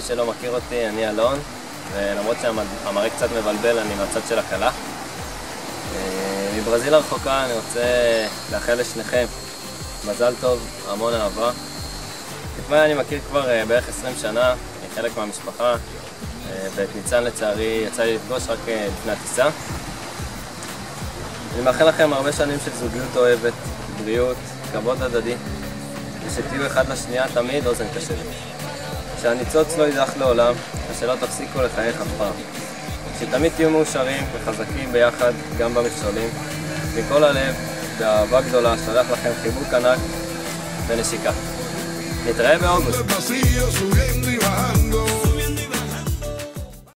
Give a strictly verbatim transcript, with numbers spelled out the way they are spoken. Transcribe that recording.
שלא מכיר אותי, אני אלון, ולמרות שהמראה קצת מבלבל, אני מהצד של הכלה. מברזיל הרחוקה אני רוצה לאחל לשניכם מזל טוב, המון אהבה. את מאיה אני מכיר כבר בערך עשרים שנה, אני חלק מהמשפחה, ואת ניצן לצערי יצא לי לפגוש רק לפני הטיסה. אני מאחל לכם הרבה שנים של זוגיות אוהבת, בריאות, כבוד הדדי, ושתהיו אחד לשנייה תמיד אוזן קשבת. שהניצוץ לא יידח לעולם, ושלא תפסיקו לחייך אף פעם. שתמיד תהיו מאושרים וחזקים ביחד, גם במכשולים. מכל הלב, באהבה גדולה, שולח לכם חיבוק ענק ונשיקה. נתראה באוגוסט.